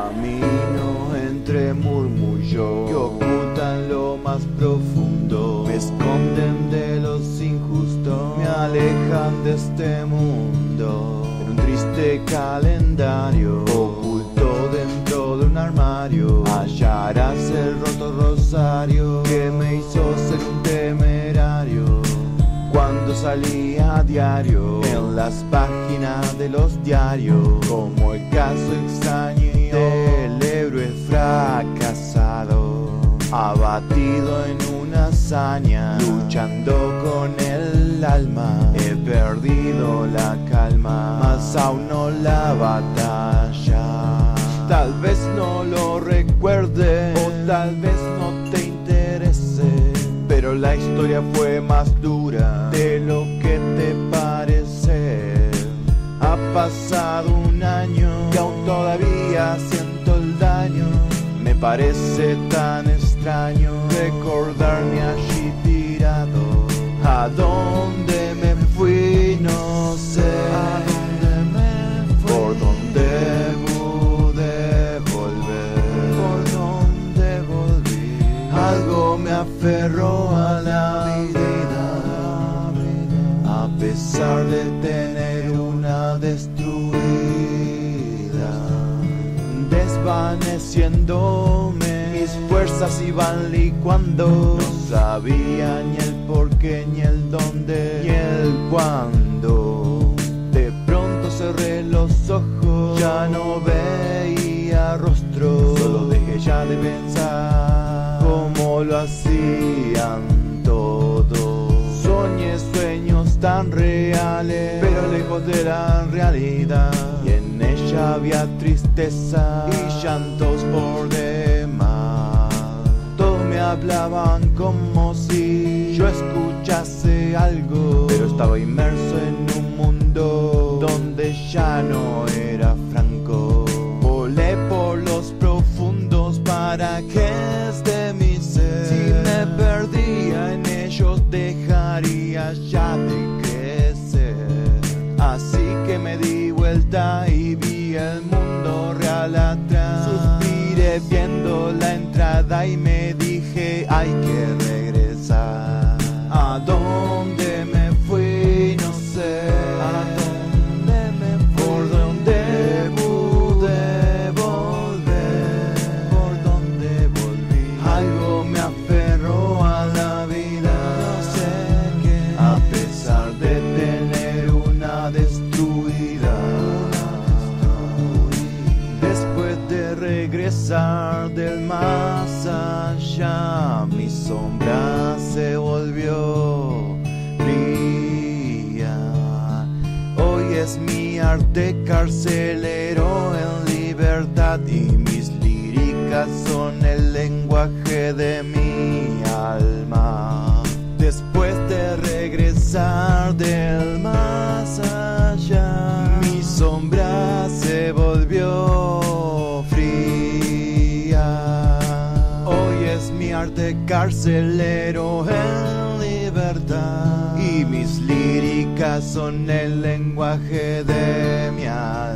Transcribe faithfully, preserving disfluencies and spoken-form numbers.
Camino entre murmullos que ocultan lo más profundo, me esconden de los injustos, me alejan de este mundo. En un triste calendario oculto dentro de un armario, hallarás el roto rosario que me hizo ser un temerario. Cuando salía a diario en las páginas de los diarios, como el caso extraño del héroe fracasado, abatido en una hazaña, luchando con el alma, he perdido la calma, mas aún no la batalla. Tal vez no lo recuerde o tal vez no te interese, pero la historia fue más dura de lo que te parece. Ha pasado un año y aún todavía siento el daño. Me parece tan extraño recordarme allí tirado. ¿A dónde me fui? No sé. ¿A dónde me fui? ¿Por dónde pude volver? ¿Por dónde volví? Algo me aferró a la vida, a pesar de tener una destruida, desvaneciéndome, mis fuerzas iban licuando. No sabía ni el por qué, ni el dónde, ni el cuándo. De pronto cerré los ojos, ya no veía rostro, solo dejé ya de pensar como lo hacían todos. Soñé sueños tan reales, pero lejos de la realidad, y en ella había tristeza y llantos por demás. Todos me hablaban como si yo escuchase algo, pero estaba inmerso en un mundo donde ya no era franco. Volé por los profundos para que de mi ser, si me perdía en ellos dejaría ya de crecer. Así que me di vuelta y vi el mundo real atrás. Suspiré viendo la entrada y me dije hay que regresar. ¿A dónde me fui? No sé. ¿A dónde me fui? ¿Por dónde pude volver? ¿Por dónde volví? Algo me aferró a la vida, no sé qué, a pesar de tener una destruida. Después de regresar del más allá, mi sombra se volvió fría. Hoy es mi arte carcelero en libertad, y mis líricas son el lenguaje de mi alma. Después de regresar del más allá, mi sombra se volvió fría. Hoy es mi arte carcelero en libertad, y mis líricas son el lenguaje de mi alma.